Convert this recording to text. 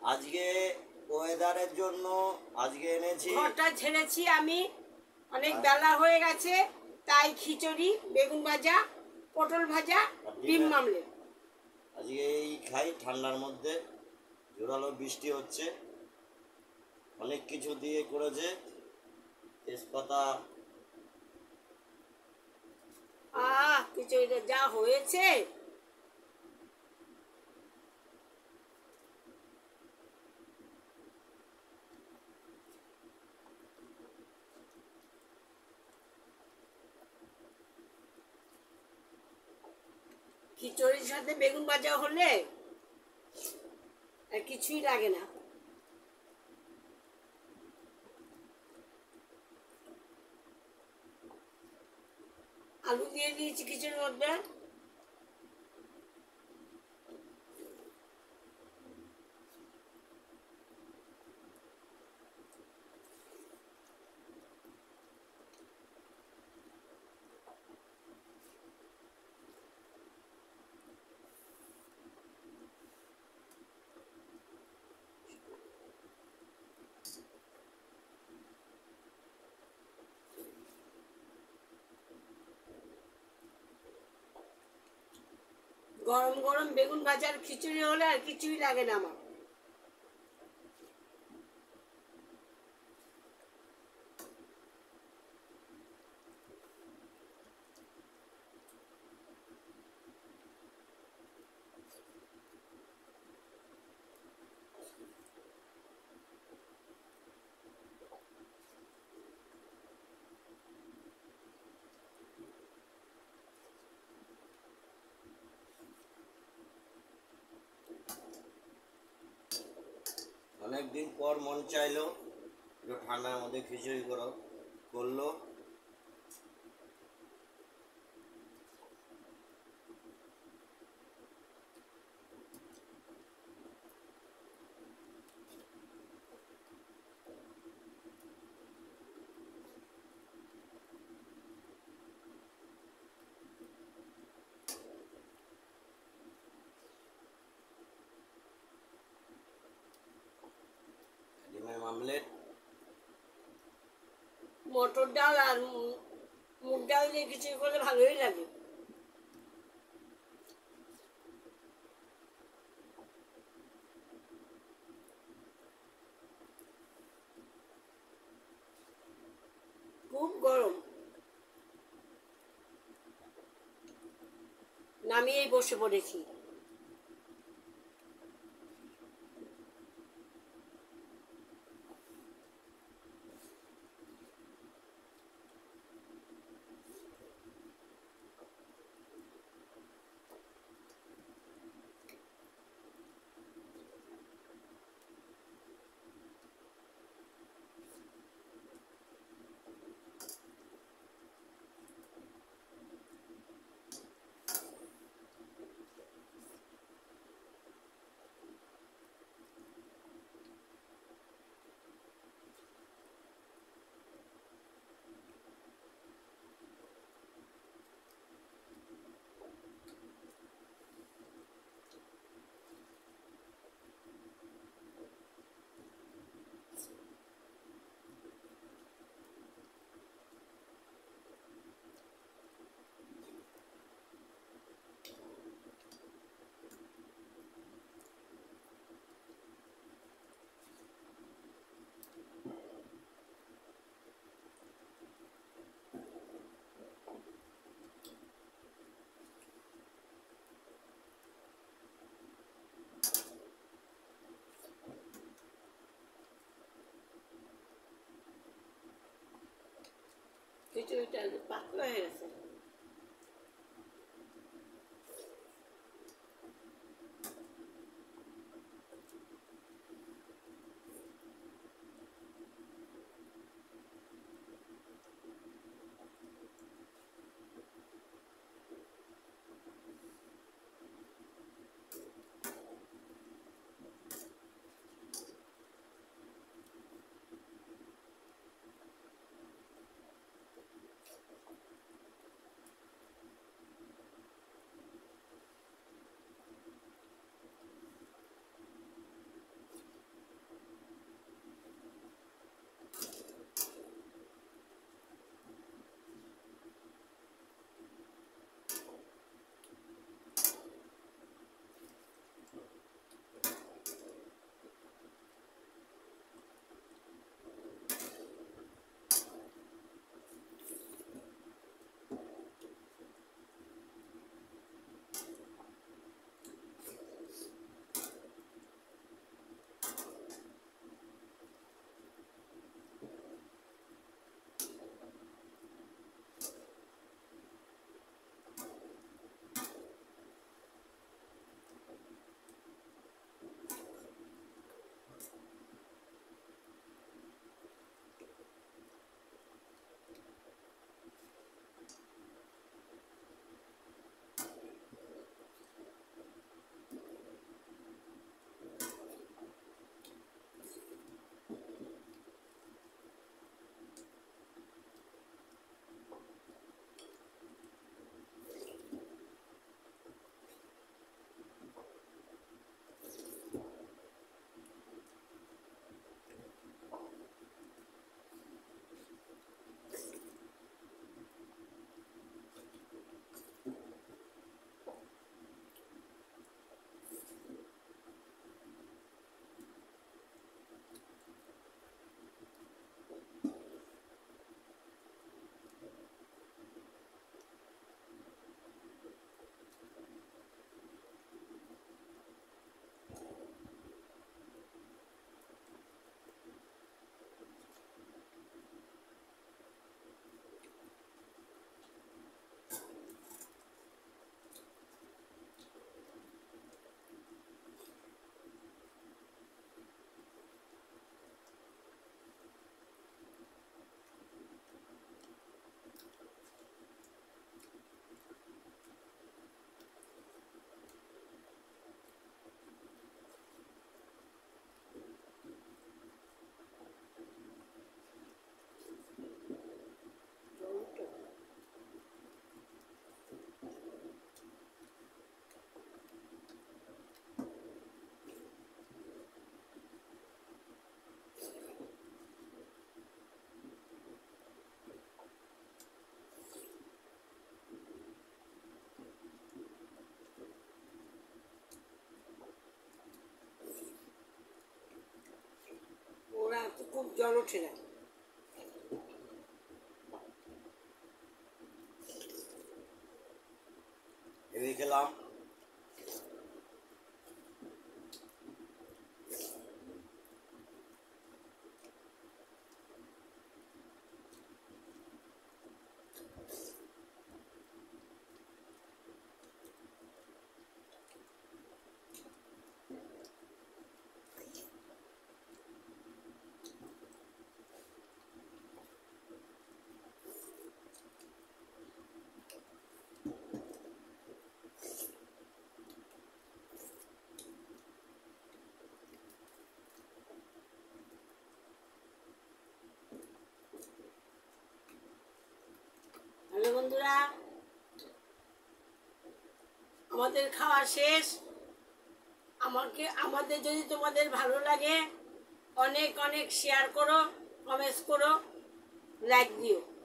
আজকে ওয়েদারের জন্য আজকে এনেছি, ঘরটা ঝেড়েছি আমি, অনেক বেলা হয়ে গেছে, তাই খিচুড়ি, বেগুন ভাজা, পটল ভাজা, ডিম মামলেট। আজকে এই খাই ঠান্ডার মধ্যে। জোরালো বৃষ্টি হচ্ছে, অনেক কিছু দিয়ে করেছে, তেজপাতা। খিচুড়িটা যা হয়েছে! খিচুড়ির সাথে বেগুন ভাজা হলে আর কিছুই লাগে না। আলু দিয়ে দিয়েছি খিচুড়ির মধ্যে। গরম গরম বেগুন ভাজার খিচুড়ি হলে আর কিছুই লাগে না আমার। অনেকদিন পর মন চাইলো একটু ঠান্ডার মধ্যে খিচুড়ি করলো। ডিমের মামলেট, মটর ডাল আর মুগ ডাল দিয়ে খিচুড়ি করলে ভালোই লাগে। খুব গরম, নামিয়েই বসে পড়েছি। খিচুড়িটা পাতলা হয়ে গেছে। জল ওঠে না। এদিকে খেলাম। হ্যালো বন্ধুরা, আমাদের খাওয়া শেষ। আমাদের যদি তোমাদের ভালো লাগে অনেক অনেক শেয়ার করো, কমেন্টস করো, লাইক দিও।